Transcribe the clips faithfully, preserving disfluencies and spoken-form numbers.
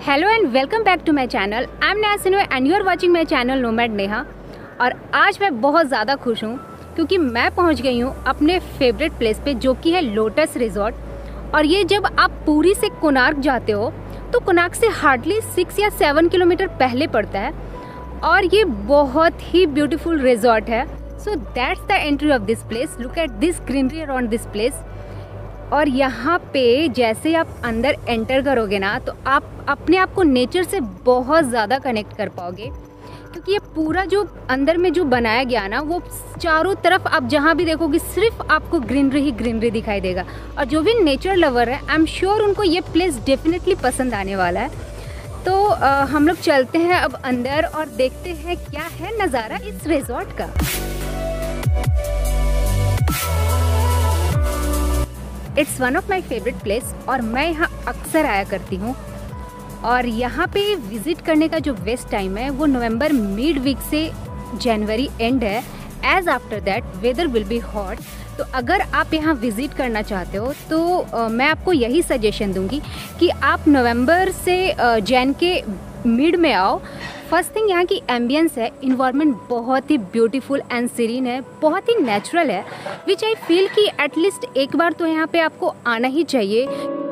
Hello and welcome back to my channel. I am Neha Sinha and you are watching my channel nomad Neha. और आज मैं बहुत ज़्यादा खुश हूँ क्योंकि मैं पहुँच गई हूँ अपने फेवरेट प्लेस पे, जो कि है लोटस रिजॉर्ट। और ये जब आप पुरी से कोणार्क जाते हो तो कोणार्क से हार्डली सिक्स या सेवन किलोमीटर पहले पड़ता है और ये बहुत ही ब्यूटीफुल रिजॉर्ट है। So that's the entry of this place. Look at this greenery around this place. और यहाँ पे जैसे आप अंदर एंटर करोगे ना तो आप अपने आप को नेचर से बहुत ज़्यादा कनेक्ट कर पाओगे, क्योंकि ये पूरा जो अंदर में जो बनाया गया ना, वो चारों तरफ आप जहाँ भी देखोगे सिर्फ आपको ग्रीनरी ही ग्रीनरी दिखाई देगा। और जो भी नेचर लवर है, आई एम श्योर उनको ये प्लेस डेफिनेटली पसंद आने वाला है। तो आ, हम लोग चलते हैं अब अंदर और देखते हैं क्या है नज़ारा इस रिजॉर्ट का। It's one of my favourite place और मैं यहाँ अक्सर आया करती हूँ। और यहाँ पे विज़िट करने का जो बेस्ट टाइम है वो नवंबर मिड वीक से जनवरी एंड है। As after that weather will be hot. तो अगर आप यहाँ विज़िट करना चाहते हो तो uh, मैं आपको यही सजेशन दूँगी कि आप नवंबर से जैन uh, के मिड में आओ। फर्स्ट थिंग, यहाँ की एम्बियंस है, इन्वायरमेंट बहुत ही ब्यूटीफुल एंड सीरीन है, बहुत ही नेचुरल है, विच आई फील कि एटलीस्ट एक बार तो यहाँ पे आपको आना ही चाहिए।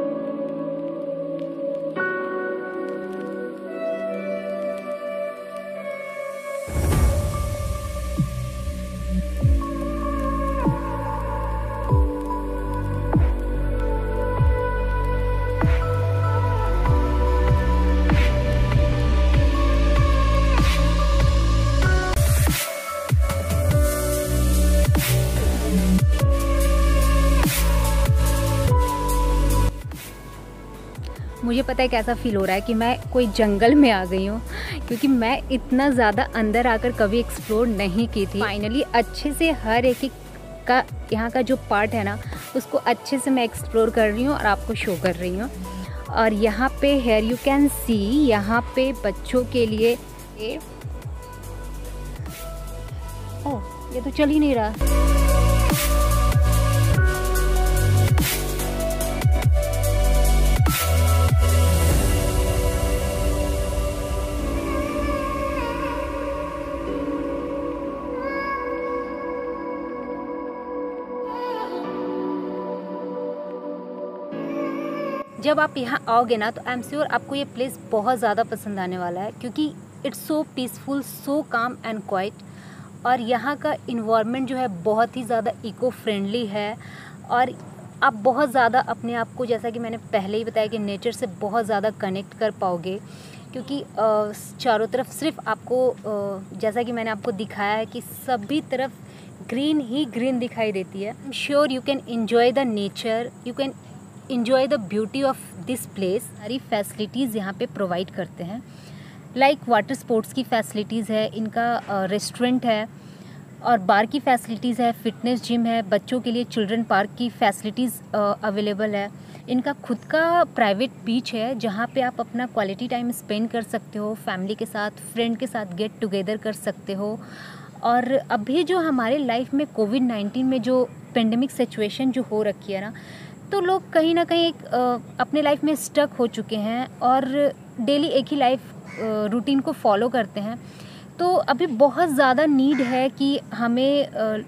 मुझे पता है कैसा फील हो रहा है कि मैं कोई जंगल में आ गई हूँ, क्योंकि मैं इतना ज़्यादा अंदर आकर कभी एक्सप्लोर नहीं की थी। फाइनली अच्छे से हर एक एक का यहाँ का जो पार्ट है ना, उसको अच्छे से मैं एक्सप्लोर कर रही हूँ और आपको शो कर रही हूँ। और यहाँ पे हेयर यू कैन सी, यहाँ पे बच्चों के लिए ए... ओह, ये तो चल ही नहीं रहा। जब आप यहाँ आओगे ना तो आई एम श्योर आपको ये प्लेस बहुत ज़्यादा पसंद आने वाला है, क्योंकि इट्स सो पीसफुल, सो काम एंड क्वाइट। और यहाँ का इन्वायरमेंट जो है बहुत ही ज़्यादा इको फ्रेंडली है। और आप बहुत ज़्यादा अपने आप को, जैसा कि मैंने पहले ही बताया, कि नेचर से बहुत ज़्यादा कनेक्ट कर पाओगे, क्योंकि चारों तरफ सिर्फ आपको, जैसा कि मैंने आपको दिखाया है, कि सभी तरफ ग्रीन ही ग्रीन दिखाई देती है। I am sure you can enjoy the nature, you can enjoy the beauty of this place। सारी फैसिलिटीज़ यहाँ पे प्रोवाइड करते हैं, लाइक वाटर स्पोर्ट्स की फैसिलिटीज़ है, इनका रेस्टोरेंट है और बार की फैसिलिटीज़ है, फिटनेस जिम है, बच्चों के लिए चिल्ड्रन पार्क की फैसिलिटीज़ अवेलेबल है। इनका खुद का प्राइवेट बीच है जहाँ पे आप अपना क्वालिटी टाइम स्पेंड कर सकते हो, फैमिली के साथ, फ्रेंड के साथ गेट टुगेदर कर सकते हो। और अभी जो हमारे लाइफ में कोविड नाइन्टीन में जो पेंडेमिक सिचुएशन जो हो रखी है ना, तो लोग कहीं ना कहीं एक अपने लाइफ में स्टक हो चुके हैं और डेली एक ही लाइफ रूटीन को फॉलो करते हैं। तो अभी बहुत ज़्यादा नीड है कि हमें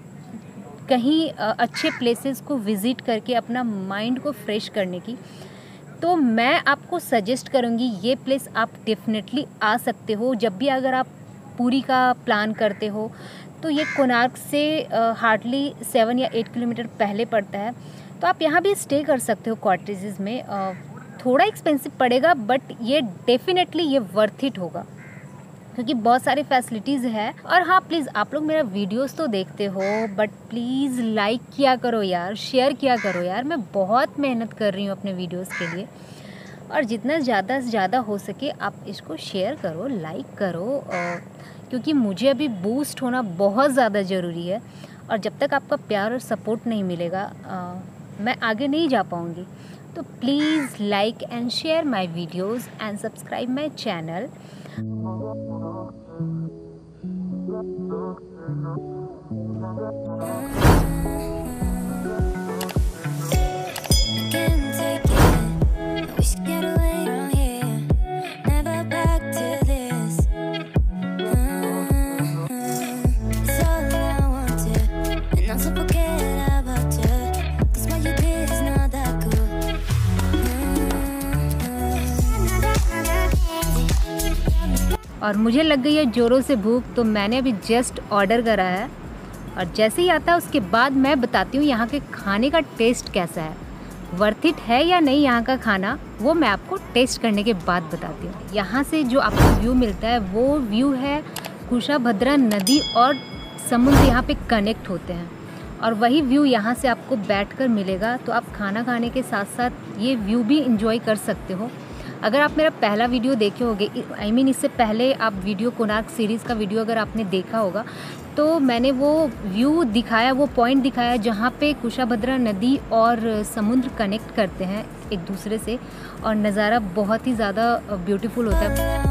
कहीं अच्छे प्लेसेस को विज़िट करके अपना माइंड को फ्रेश करने की। तो मैं आपको सजेस्ट करूँगी ये प्लेस आप डेफिनेटली आ सकते हो। जब भी अगर आप पुरी का प्लान करते हो तो ये कोणार्क से हार्डली सेवन या एट किलोमीटर पहले पड़ता है। तो आप यहाँ भी स्टे कर सकते हो कॉटेजेस में। थोड़ा एक्सपेंसिव पड़ेगा, बट ये डेफिनेटली ये वर्थ इट होगा, क्योंकि बहुत सारी फैसिलिटीज़ है। और हाँ, प्लीज़ आप लोग मेरा वीडियोस तो देखते हो, बट प्लीज़ लाइक किया करो यार, शेयर किया करो यार। मैं बहुत मेहनत कर रही हूँ अपने वीडियोस के लिए, और जितना ज़्यादा से ज़्यादा हो सके आप इसको शेयर करो, लाइक करो, क्योंकि मुझे अभी बूस्ट होना बहुत ज़्यादा ज़रूरी है। और जब तक आपका प्यार और सपोर्ट नहीं मिलेगा, आ, मैं आगे नहीं जा पाऊँगी। तो please like and share my videos and subscribe my channel. और मुझे लग गई है ज़ोरों से भूख, तो मैंने अभी जस्ट ऑर्डर करा है और जैसे ही आता है उसके बाद मैं बताती हूँ यहाँ के खाने का टेस्ट कैसा है, वर्थ इट है या नहीं यहाँ का खाना, वो मैं आपको टेस्ट करने के बाद बताती हूँ। यहाँ से जो आपको व्यू मिलता है वो व्यू है कुशाभद्रा नदी और समुद्र यहाँ पे कनेक्ट होते हैं, और वही व्यू यहाँ से आपको बैठकर मिलेगा। तो आप खाना खाने के साथ साथ ये व्यू भी इंजॉय कर सकते हो। अगर आप मेरा पहला वीडियो देखे होंगे, आई मीन इससे पहले आप वीडियो कोणार्क सीरीज़ का वीडियो अगर आपने देखा होगा, तो मैंने वो व्यू दिखाया, वो पॉइंट दिखाया जहाँ पे कुशाभद्रा नदी और समुद्र कनेक्ट करते हैं एक दूसरे से, और नज़ारा बहुत ही ज़्यादा ब्यूटीफुल होता है।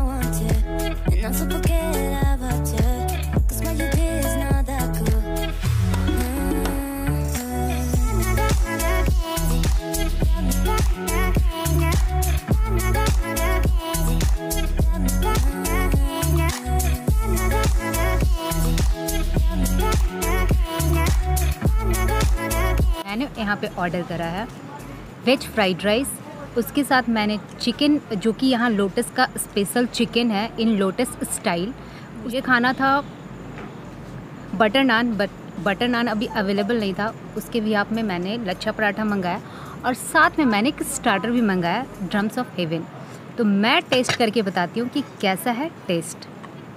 मैंने यहाँ पे ऑर्डर करा है वेज फ्राइड राइस, उसके साथ मैंने चिकन, जो कि यहाँ लोटस का स्पेशल चिकन है इन लोटस स्टाइल। मुझे खाना था butter naan, but butter naan अभी अवेलेबल नहीं था, उसके बिहाफ में मैंने लच्छा पराठा मंगाया और साथ में मैंने एक स्टार्टर भी मंगाया, ड्रम्स ऑफ हेवन। तो मैं टेस्ट करके बताती हूँ कि कैसा है टेस्ट।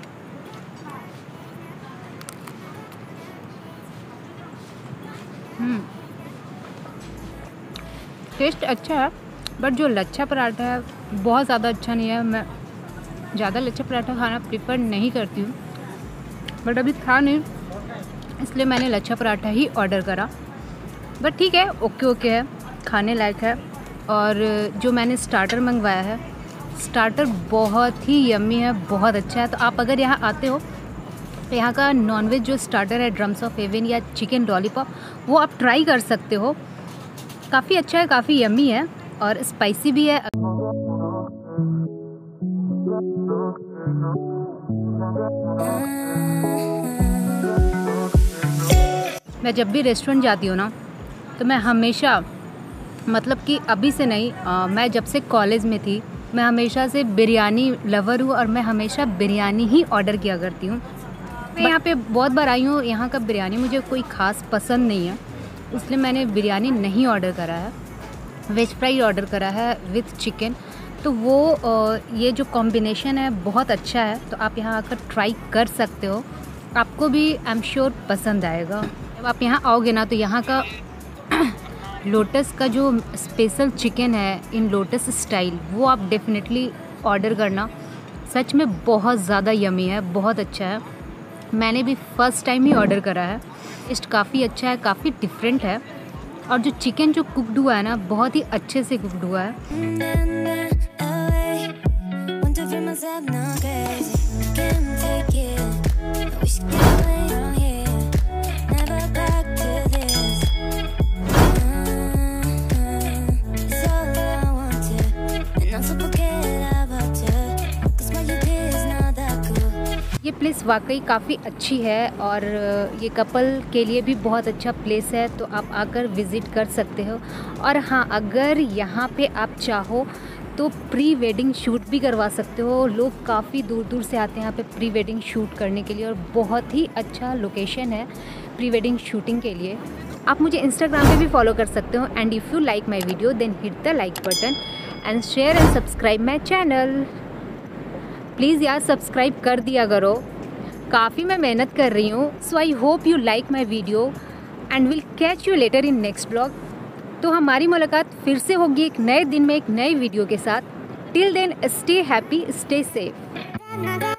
हम्म टेस्ट अच्छा है, बट जो लच्छा पराठा है बहुत ज़्यादा अच्छा नहीं है। मैं ज़्यादा लच्छा पराठा खाना प्रेफर नहीं करती हूँ, बट अभी था नहीं इसलिए मैंने लच्छा पराठा ही ऑर्डर करा। बट ठीक है, ओके ओके है, खाने लायक है। और जो मैंने स्टार्टर मंगवाया है, स्टार्टर बहुत ही यम्मी है, बहुत अच्छा है। तो आप अगर यहाँ आते हो तो यहाँ का नॉनवेज जो स्टार्टर है ड्रम्स ऑफ हेवन या चिकन लॉलीपॉप, वो आप ट्राई कर सकते हो। काफ़ी अच्छा है, काफ़ी यम्मी है और स्पाइसी भी है। मैं जब भी रेस्टोरेंट जाती हूँ ना, तो मैं हमेशा, मतलब कि अभी से नहीं, आ, मैं जब से कॉलेज में थी मैं हमेशा से बिरयानी लवर हूँ और मैं हमेशा बिरयानी ही ऑर्डर किया करती हूँ। मैं यहाँ पे बहुत बार आई हूँ, यहाँ का बिरयानी मुझे कोई ख़ास पसंद नहीं है, इसलिए मैंने बिरयानी नहीं ऑर्डर करा है, वेज फ्राई ऑर्डर करा है विथ चिकन। तो वो ये जो कॉम्बिनेशन है बहुत अच्छा है, तो आप यहाँ आकर ट्राई कर सकते हो, आपको भी आई एम श्योर पसंद आएगा। जब आप यहाँ आओगे ना, तो यहाँ का लोटस का जो स्पेशल चिकन है इन लोटस स्टाइल, वो आप डेफिनेटली ऑर्डर करना, सच में बहुत ज़्यादा यमी है, बहुत अच्छा है। मैंने भी फर्स्ट टाइम ही ऑर्डर करा है, टेस्ट काफ़ी अच्छा है, काफ़ी डिफरेंट है, और जो चिकन जो कुकड हुआ है ना, बहुत ही अच्छे से कुकड हुआ है। ये प्लेस वाकई काफ़ी अच्छी है और ये कपल के लिए भी बहुत अच्छा प्लेस है, तो आप आकर विज़िट कर सकते हो। और हाँ, अगर यहाँ पे आप चाहो तो प्री वेडिंग शूट भी करवा सकते हो। लोग काफ़ी दूर दूर से आते हैं यहाँ पे प्री वेडिंग शूट करने के लिए, और बहुत ही अच्छा लोकेशन है प्री वेडिंग शूटिंग के लिए। आप मुझे इंस्टाग्राम पे भी फॉलो कर सकते हो। And if you like my video then hit the like button and share and subscribe my channel. Please यार सब्सक्राइब कर दिया करो, काफ़ी मैं मेहनत कर रही हूँ। So I hope you like my video and will catch you later in next blog. तो हमारी मुलाकात फिर से होगी एक नए दिन में एक नए वीडियो के साथ। Till then stay happy, stay safe.